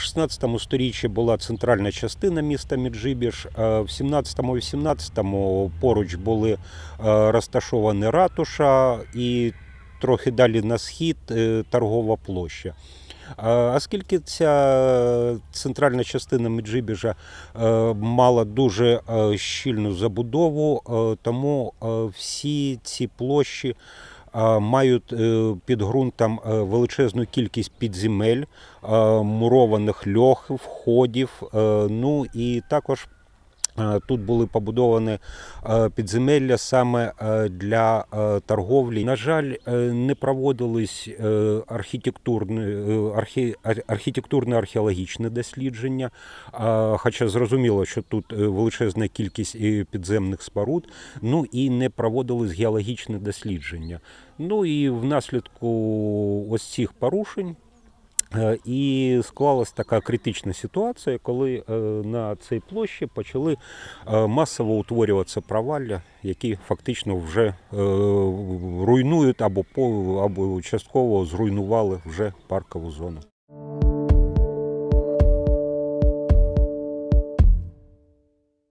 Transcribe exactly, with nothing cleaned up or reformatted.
шістнадцятому сторіччі була центральна частина міста Меджибіж, в сімнадцятому-вісімнадцятому поруч були розташовані ратуша і трохи далі на схід торгова площа. Оскільки ця центральна частина Меджибіжа мала дуже щільну забудову, тому всі ці площі мають під ґрунтом величезну кількість підземель, мурованих льох, входів, ну і також тут були побудовані підземелля саме для торговлі. На жаль, не проводились архітектурно-археологічні дослідження, хоча зрозуміло, що тут величезна кількість підземних споруд, ну і не проводились геологічні дослідження. Ну і внаслідку ось цих порушень і склалась така критична ситуація, коли на цій площі почали масово утворюватися провалля, які фактично вже руйнують або, або частково зруйнували вже паркову зону.